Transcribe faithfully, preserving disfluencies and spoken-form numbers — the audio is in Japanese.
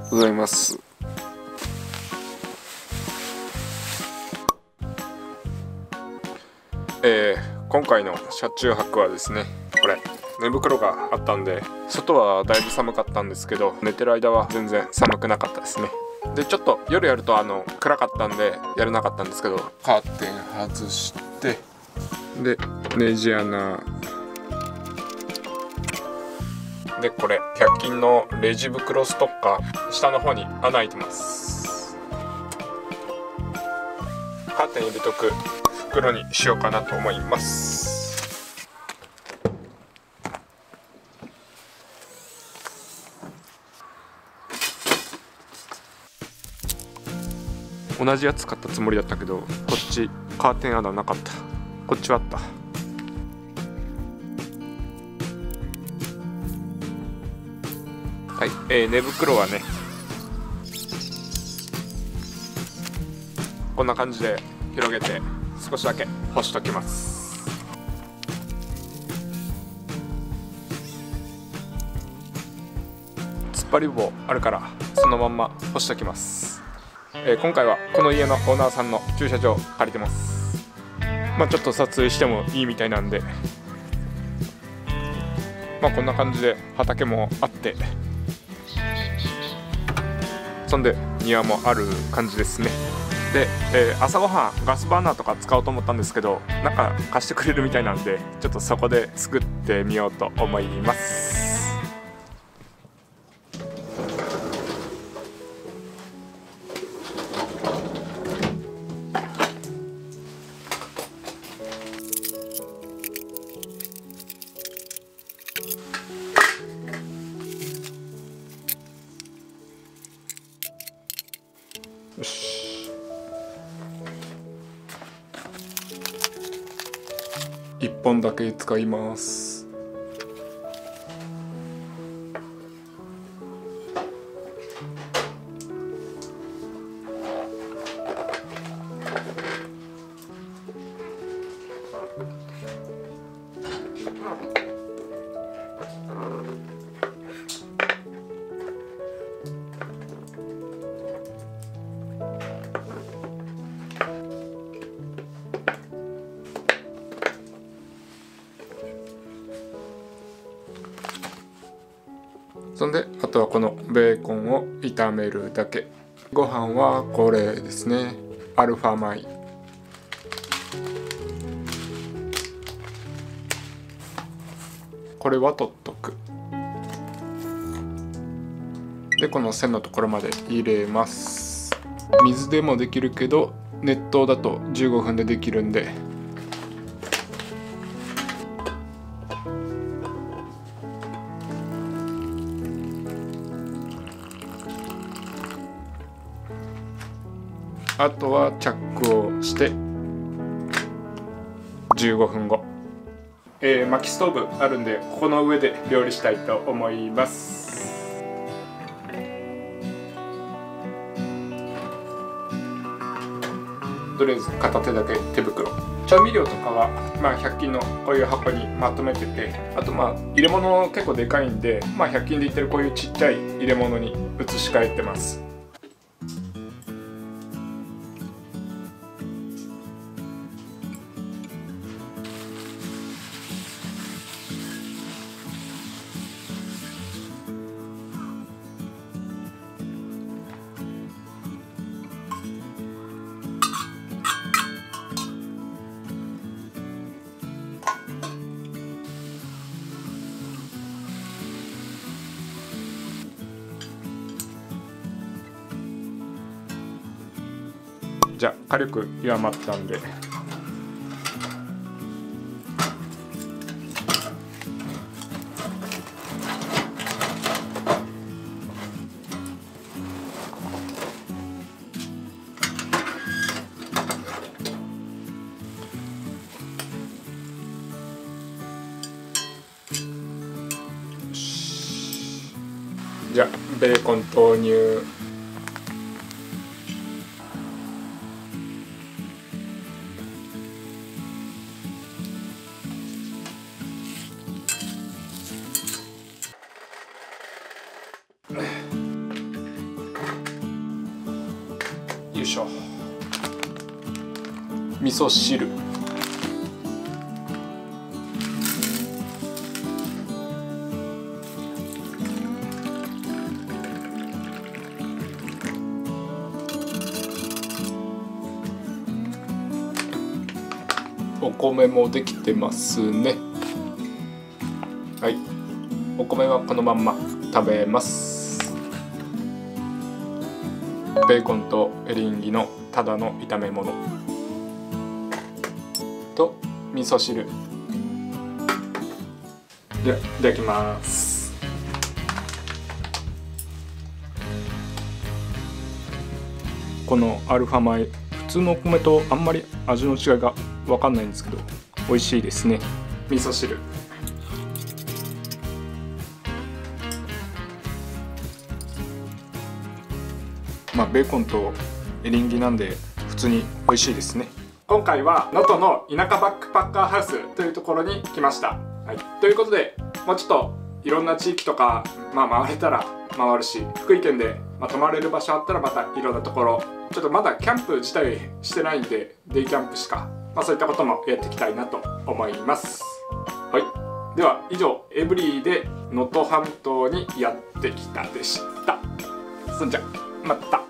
ございます。えー、今回の車中泊はですね、これ寝袋があったんで、外はだいぶ寒かったんですけど、寝てる間は全然寒くなかったですね。でちょっと夜やるとあの暗かったんでやれなかったんですけど、カーテン外してでネジ穴で、これひゃく均のレジ袋ストッカー、下の方に穴開いてます。カーテン入れとく袋にしようかなと思います。同じやつ買ったつもりだったけど、こっちカーテン穴なかった。こっちはあった。はい、えー、寝袋はねこんな感じで広げて少しだけ干しときます。突っ張り棒あるからそのまんま干しときます。えー、今回はこの家のオーナーさんの駐車場借りてます。まあちょっと撮影してもいいみたいなんで、まあこんな感じで畑もあって、そんで庭もある感じですね。で、えー、朝ごはんガスバーナーとか使おうと思ったんですけど、なんか貸してくれるみたいなんで、ちょっとそこで作ってみようと思います。よし、いっぽんだけ使います。そんであとはこのベーコンを炒めるだけ。ご飯はこれですね、アルファ米。これは取っとく。でこの線のところまで入れます。水でもできるけど熱湯だとじゅうごふんでできるんで、あとはチャックをしてじゅうごふんご、えー、薪ストーブあるんでここの上で料理したいと思います。とりあえず片手だけ手袋。調味料とかはまあひゃく均のこういう箱にまとめてて、あとまあ入れ物結構でかいんで、まあひゃく均で売ってるこういうちっちゃい入れ物に移し替えてます。じゃあ火力弱まったんで、じゃあベーコン投入。 いしょ。味噌汁、お米もできてますね。はい、お米はこのまんま食べます。ベーコンとエリンギのただの炒め物と味噌汁ではいただきます。このアルファ米、普通のお米とあんまり味の違いが分かんないんですけど美味しいですね。味噌汁、まあベーコンとエリンギなんで普通に美味しいですね。今回は能登の田舎バックパッカーハウスというところに来ました。はい、ということでもうちょっといろんな地域とか、まあ、回れたら回るし、福井県で、まあ、泊まれる場所あったらまたいろんなところ、ちょっとまだキャンプ自体してないんでデイキャンプしか、まあ、そういったこともやっていきたいなと思います。はい、では以上エブリィで能登半島にやってきたでした。そんじゃまた。